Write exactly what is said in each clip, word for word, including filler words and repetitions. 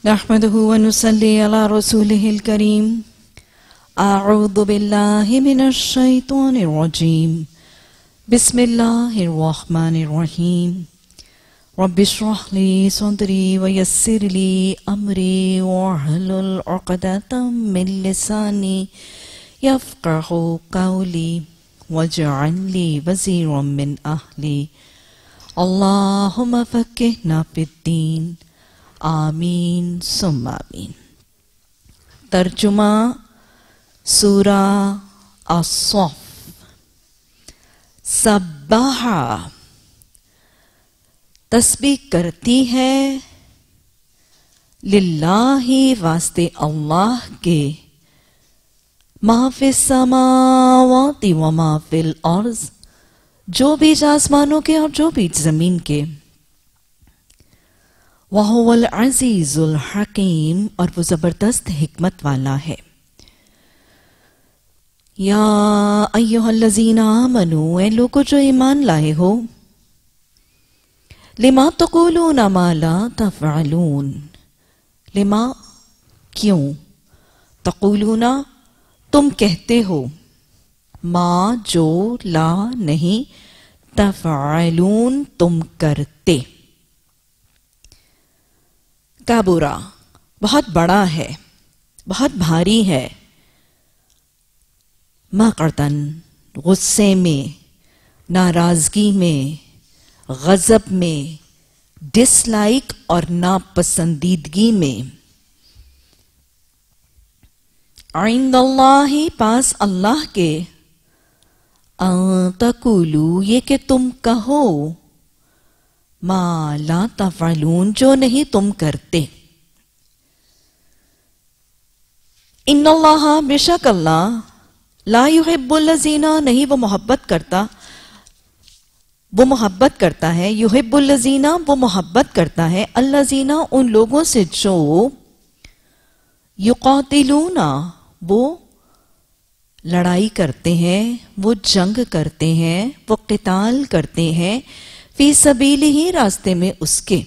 نحمده ونصلي على رسوله الكريم. أعوذ بالله من الشيطان الرجيم. بسم الله الرحمن الرحيم. رب اشرح لي صدري ويسر لي أمري واحلل عقدة من لساني يفقهوا قولي واجعل لي وزيرا من أهلي. اللهم فقهنا في الدين. آمین ثم آمین. ترجمہ سورہ الصف. سبح تسبیح کرتی ہے، للہ واسطے اللہ کے، ما فی السماوات و ما فی الارض، جو بیچ آسمانوں کے اور جو بیچ زمین کے، وَهُوَ الْعَزِيزُ الْحَكِيمُ، اور وہ زبردست حکمت والا ہے. یا ایہا الذین آمنوا، اے لوگو جو ایمان لائے ہو، لما تقولون ما لا تفعلون، لما کیوں، تقولون تم کہتے ہو، ما جو، لا نہیں، تفعلون تم کرتے. کابورا بہت بڑا ہے، بہت بھاری ہے، مقتن غصے میں، ناراضگی میں، غضب میں، ڈس لائک اور ناپسندیدگی میں. عند اللہ پاس اللہ کے، ان تقولوا یہ کہ تم کہو، ما لا تفعلون جو نہیں تم کرتے. ان اللہ بے شک اللہ، لا یحب الذین نہیں وہ محبت کرتا، وہ محبت کرتا ہے، یحب الذین وہ محبت کرتا ہے، الذین ان لوگوں سے جو، یقاتلون وہ لڑائی کرتے ہیں، وہ جنگ کرتے ہیں، وہ قتال کرتے ہیں، فی سبیلہ ہی راستے میں اس کے،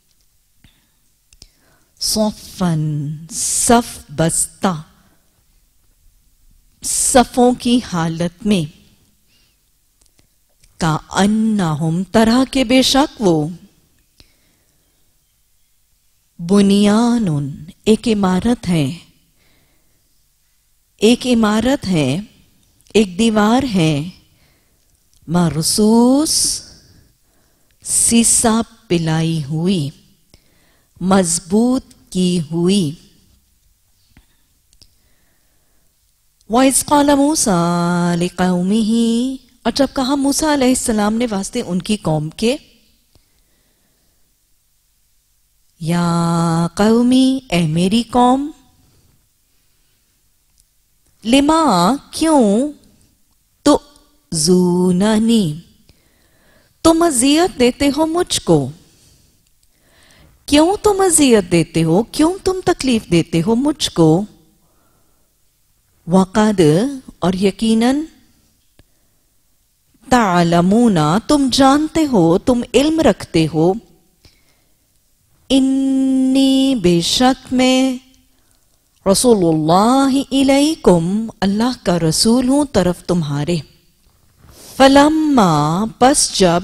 صفن صف بستہ، صفوں کی حالت میں، کأنہم طرح کے بے شک وہ، بنیان ایک عمارت ہے، ایک عمارت ہے، ایک دیوار ہے، مرصوص سیسا پلائی ہوئی، مضبوط کی ہوئی. وَإِذْ قَالَ مُوسَىٰ لِقَوْمِهِ، اور جب کہا موسیٰ علیہ السلام نے واسطے ان کی قوم کے، یا قومی اے میری قوم، لما کیوں، تؤذوننی تم اذیت دیتے ہو مجھ کو، کیوں تم اذیت دیتے ہو، کیوں تم تکلیف دیتے ہو مجھ کو، وقد اور یقیناً، تعلمون تم جانتے ہو، تم علم رکھتے ہو، انی بے شک میں، رسول اللہ الیکم اللہ کا رسول ہوں طرف تمہارے. فلما پس جب،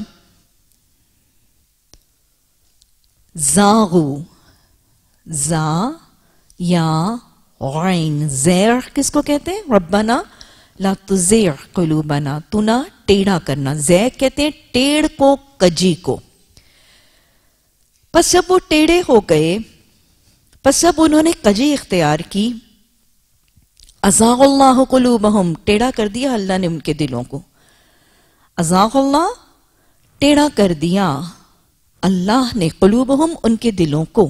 زاغو زا یا غین زیر کس کو کہتے ہیں، ربنا لا تزیغ قلوبنا، تو نہ ٹیڑھا کرنا، زیغ کہتے ہیں ٹیڑھ کو، کجی کو. پس جب وہ ٹیڑھے ہو گئے، پس جب انہوں نے کجی اختیار کی، ازاغ اللہ قلوبہم ٹیڑھا کر دیا اللہ نے ان کے دلوں کو، ازاغ اللہ ٹیڑھا کر دیا اللہ نے، قلوبہم ان کے دلوں کو.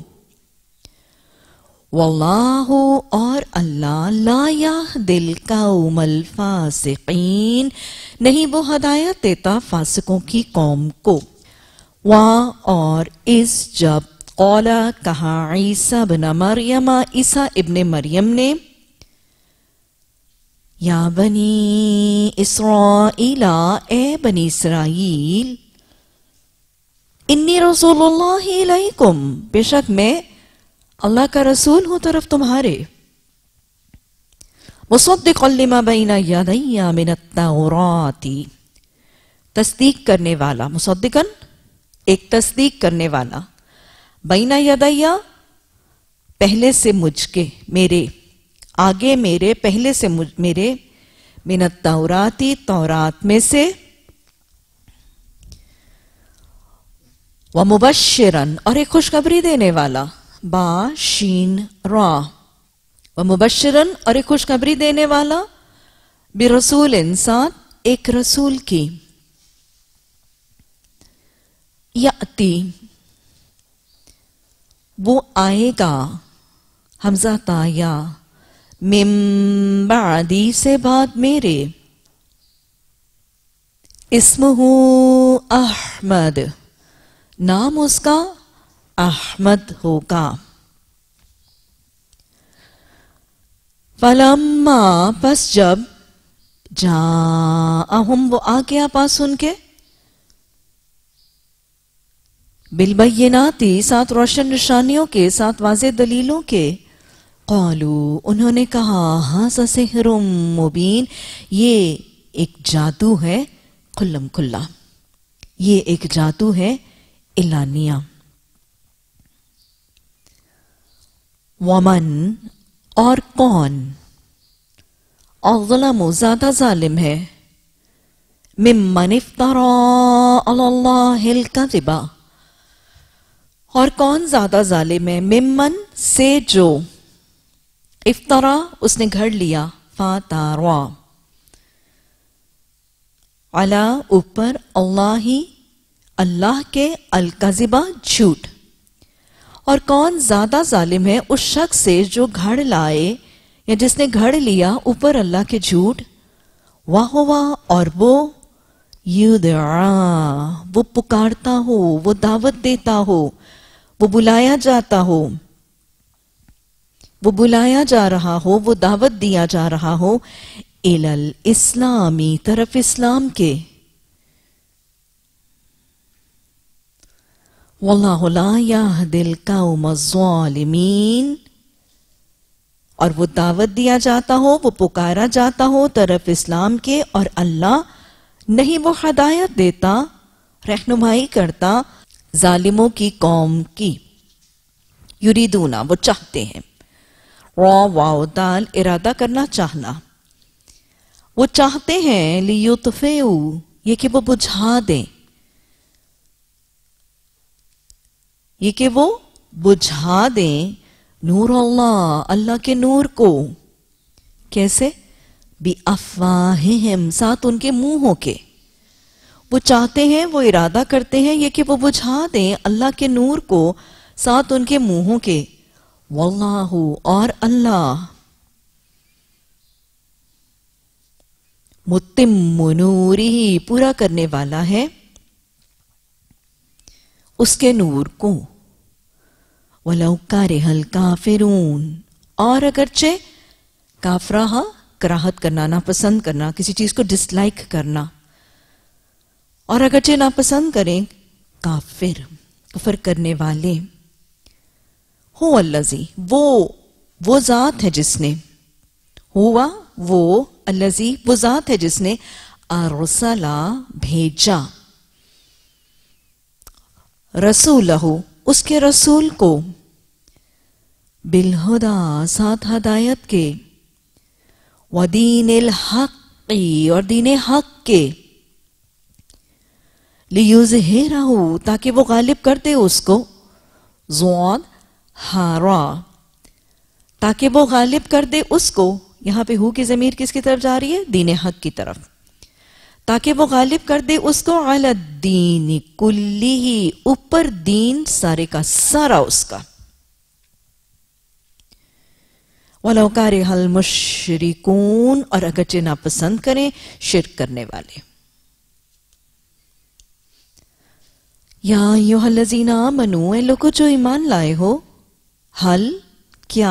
واللہ اور اللہ، لا یہدی القوم الفاسقین نہیں وہ ہدایت دیتا فاسقوں کی قوم کو. وا اور اس جب، قال کہا، عیسیٰ ابن مریم عیسیٰ ابن مریم نے، یا بنی اسرائیل اے بنی اسرائیل، انی رسول اللہ علیکم بے شک میں اللہ کا رسول ہوں طرف تمہارے. مصدقا لما بین یدی من التوراۃ، تصدیق کرنے والا. مصدقاً ایک تصدیق کرنے والا. بین یدی پہلے سے مجھ کے، میرے آگے میرے، پہلے سے میرے، من التوراۃ تورات میں سے، ومبشراً اور ایک خوشخبری دینے والا. با شین را. ومبشراً اور ایک خوشخبری دینے والا، برسول انسان ایک رسول کی. یاتی وہ آئے گا، حمزہ تا یا، من بعدی سے بعد میرے، اسمہ احمد نام اس کا احمد ہوگا. فلما پس جب، جاءہم وہ آ گیا پاس ان کے، بالبیناتی ساتھ روشن نشانیوں کے، ساتھ واضح دلیلوں کے، قالو انہوں نے کہا، ھذا سحر مبین یہ ایک جادو ہے کھلم کھلا، یہ ایک جادو ہے اعلانیہ. ومن اور کون، اظلم زیادہ ظالم ہے، ممن افترا علی اللہ الکذب اور کون زیادہ ظالم ہے، ممن سے جو، افترا اس نے گھڑ لیا، فاتارا علی اوپر، اللہ ہی اللہ کے، الکذبہ جھوٹ. اور کون زیادہ ظالم ہے اس شخص سے جو گھڑ لائے یا جس نے گھڑ لیا اوپر اللہ کے جھوٹ. وَهُوَ اور وہ، یدعا وہ پکارتا ہو، وہ دعوت دیتا ہو، وہ بلایا جاتا ہو، وہ بلایا جا رہا ہو، وہ دعوت دیا جا رہا ہو، الی الاسلامی طرف اسلام کے. واللہ لا یہدی القوم الظالمین اور وہ دعوت دیا جاتا ہو، وہ پکارا جاتا ہو طرف اسلام کے، اور اللہ نہیں وہ ہدایت دیتا، رہنمائی کرتا ظالموں کی قوم کی. یریدونا وہ چاہتے ہیں، را واو دال ارادہ کرنا، چاہنا. وہ چاہتے ہیں، لیطفئوا یہ کہ وہ بجھا دیں، یہ کہ وہ بجھا دیں، نور اللہ اللہ کے نور کو. کیسے؟ بِأَفْوَاهِهِمْ ساتھ ان کے منہوں کے. وہ چاہتے ہیں، وہ ارادہ کرتے ہیں یہ کہ وہ بجھا دیں اللہ کے نور کو ساتھ ان کے منہوں کے. واللہ اور اللہ، متم نورہ پورا کرنے والا ہے اس کے نور کو. وَلَوْ كَرِهَ الْكَافِرُونَ اور اگرچہ کافرہ کراہت کرنا، ناپسند کرنا، کسی چیز کو ڈس لائک کرنا، اور اگرچہ ناپسند کریں کافر، کفر کرنے والے. هو الذی وہ وہ ذات ہے جس نے، ہوا وہ، الذی وہ ذات ہے جس نے، ارسلا بھیجا، رسولہ اس کے رسول کو، بالہدا ساتھ ہدایت کے، ودین الحق اور دین حق کے، لیظہرہ تاکہ وہ غالب کر دے اس کو، ضاد ہارا تاکہ وہ غالب کر دے اس کو. یہاں پہ ہو کی ضمیر کس کی طرف جا رہی ہے؟ دین حق کی طرف. تاکہ وہ غالب کر دے اس کو، علی الدین کلہ اوپر دین سارے کا سارا اس کا. وَلَوْ كَرِهَ الْمُشْرِكُونَ اور اگرچہ ناپسند کریں شرک کرنے والے. یا ایھا الذین آمنوا اے لوگو جو ایمان لائے ہو، حل کیا،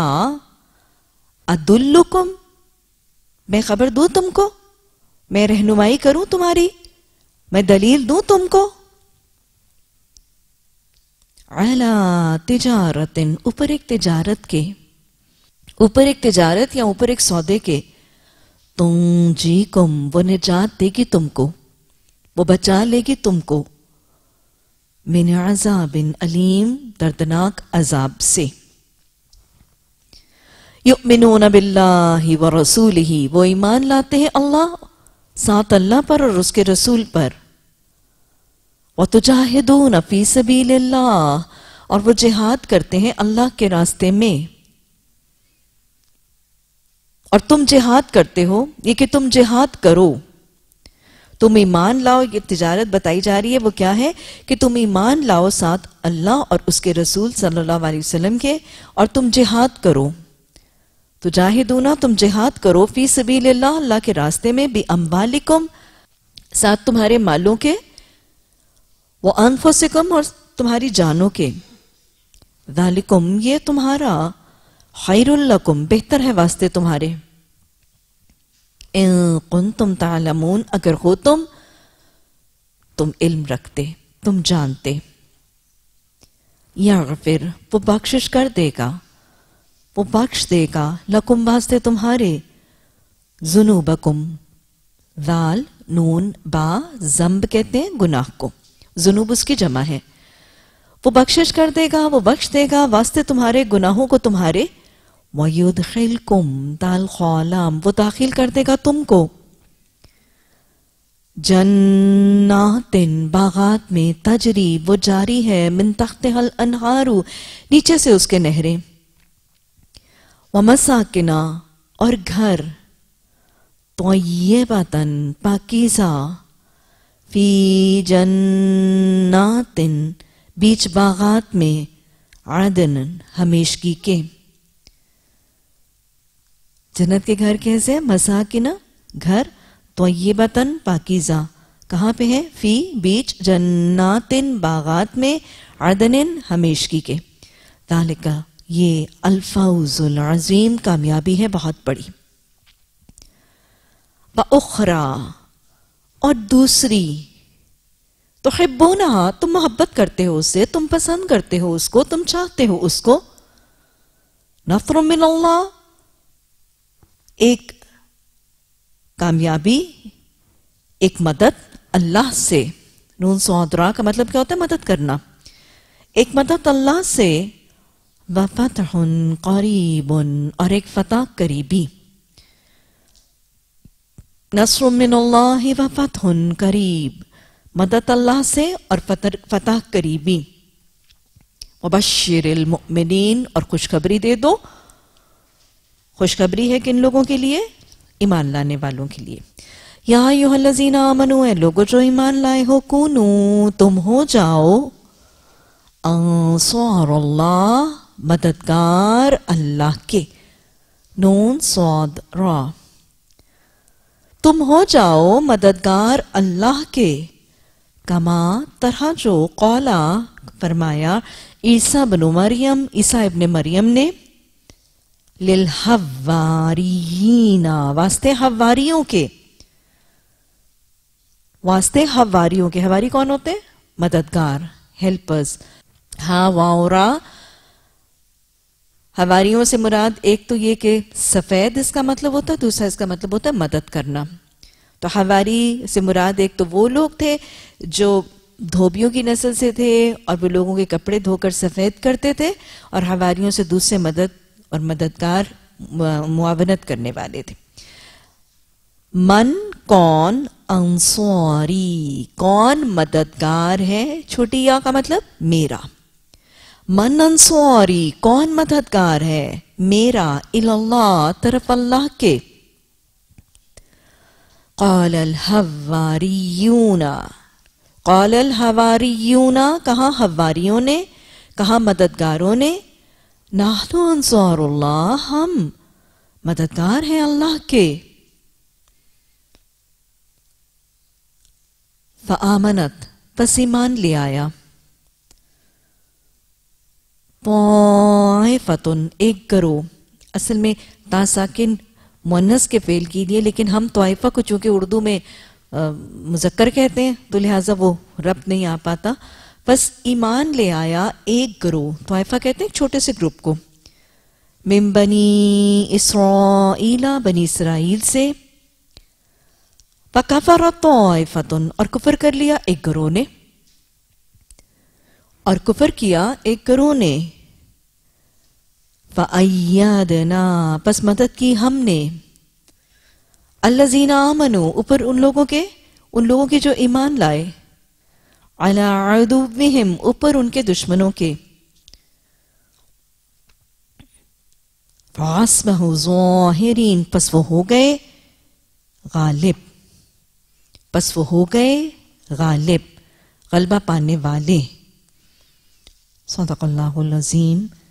ادلکم میں خبر دوں تم کو، میں رہنمائی کروں تمہاری، میں دلیل دوں تم کو، علی تجارت، اوپر ایک تجارت کے، اوپر ایک تجارت یا اوپر ایک سودے کے، تنجیکم، وہ نجات دے گی تم کو، وہ بچا لے گی تم کو، من عذاب علیم، دردناک عذاب سے۔ یؤمنون باللہ ورسولہ، وہ ایمان لاتے ہیں اللہ، ساتھ اللہ پر اور اس کے رسول پر، وتجاہدون فی سبیل اللہ، اور وہ جہاد کرتے ہیں اللہ کے راستے میں۔ اور تم جہاد کرتے ہو، یہ کہ تم جہاد کرو، تم ایمان لاؤ، یہ تجارت بتائی جا رہی ہے، وہ کیا ہے کہ تم ایمان لاؤ ساتھ اللہ اور اس کے رسول صلی اللہ علیہ وسلم کے، اور تم جہاد کرو، تجاہدون، تم جہاد کرو، فی سبیل اللہ، اللہ کے راستے میں، بِأَمْوَالِكُمْ، ساتھ تمہارے مالوں کے، وَأَنفُسِكُمْ، اور تمہاری جانوں کے، ذَلِكُمْ، یہ تمہارا، خَيْرٌ لَكُمْ، بہتر ہے واسطے تمہارے، اِن كُنتُمْ تَعْلَمُونَ، اگر ہو تم تم علم رکھتے، تم جانتے، یغفر، وہ بخشش کر دے گا، وہ بخش دے گا، لکم، واسطے تمہارے، ذنوبکم، ذال نون با، ذنب کہتے ہیں گناہ کو، ذنوب اس کی جمع ہے، وہ بخشش کر دے گا، وہ بخش دے گا واسطے تمہارے گناہوں کو تمہارے، وَيُدْخِلْكُمْ، دال خالام، وہ داخل کر دے گا تم کو، جنات، باغات میں، تجری، وہ جاری ہے، من تحتہا الانہار، نیچے سے اس کے نہریں، وَمَسَاكِنَ، اور گھر، طَيِّبَةً، پاکیزہ، فی جنات، بیچ باغات میں، عدن، ہمیشگی کے، جنت کے گھر کیسے، مساکن، گھر، طیبتاً، پاکیزہ، کہاں پہ ہے، فی، بیچ، جنات، باغات میں، عدن، ہمیشگی کے، ذالک، یہ الفوز العظیم، کامیابی ہے بہت بڑی، وَأُخْرَى، اور دوسری، تحبونہا، تم محبت کرتے ہو اس سے، تم پسند کرتے ہو اس کو، تم چاہتے ہو اس کو، نصر من اللہ، ایک کامیابی، ایک مدد اللہ سے، نون صاد را کا مطلب کیا ہوتا ہے، مدد کرنا، ایک مدد اللہ سے، وَفَتْحٌ قَرِيبٌ، اور ایک فتح قریبی، نصر من اللہ وفتح قریب، مدد اللہ سے اور فتح قریبی، وبشر المؤمنین، اور خوشخبری دے دو، خوشخبری ہے کن لوگوں کے لیے، ایمان لانے والوں کے لیے، یا ایھا الذین آمنوا، اے لوگو جو ایمان لائے ہو، کونو، تم ہو جاؤ، انصار اللہ، مددگار اللہ کے، نون صاد را، تم ہو جاؤ مددگار اللہ کے، کما، طرح جو، قولا، فرمایا، عیسیٰ بن مریم، عیسیٰ ابن مریم نے، للحواریین، واسطے حواریوں کے، واسطے حواریوں کے، حواری کون ہوتے ہیں، مددگار، ہیلپرز، ہاں واورا، حواریوں سے مراد ایک تو یہ کہ سفید اس کا مطلب ہوتا ہے، دوسرا اس کا مطلب ہوتا ہے مدد کرنا، تو حواری سے مراد ایک تو وہ لوگ تھے جو دھوبیوں کی نسل سے تھے اور وہ لوگوں کے کپڑے دھو کر سفید کرتے تھے، اور حواریوں سے دوسرے مدد اور مددگار، معاونت کرنے والے تھے۔ من، کون، انصاری، کون مددگار ہے، چھوٹی یا کا مطلب میرا، من انصاری، کون مددگار ہے میرا، اللہ، طرف اللہ کے، قال الحواریون، قال الحواریون، کہاں حواریوں نے، کہاں مددگاروں نے، نحن انصار اللہ، ہم مددگار ہیں اللہ کے، فآمنت، پس ایمان لے آیا، طائفۃ، ایک گروہ، اصل میں تا ساکن مؤنث کے فعل کی لیے، لیکن ہم طائفہ کو چونکہ اردو میں مذکر کہتے ہیں تو لہٰذا وہ ربط نہیں آ پاتا، بس ایمان لے آیا ایک گروہ، طائفہ کہتے ہیں ایک چھوٹے سے گروپ کو، من بنی اسرائیل، بنی اسرائیل سے، فَكَفَرَ طَائِفَةٌ، اور کفر کر لیا ایک گروہ نے، اور کفر کیا ایک گروہ نے، فَأَيَّدْنَا، پس مدد کی ہم نے، الَّذِينَ آمَنُوا، اوپر ان لوگوں کے، ان لوگوں کے جو ایمان لائے، عَلَىٰ عَدُوِّهِمْ، اوپر ان کے دشمنوں کے، فَعَصْبَهُ ظَاهِرِينَ، پس وہ ہو گئے غالب، پس وہ ہو گئے غالب، غلبہ پانے والے۔ صدق اللہ العظیم۔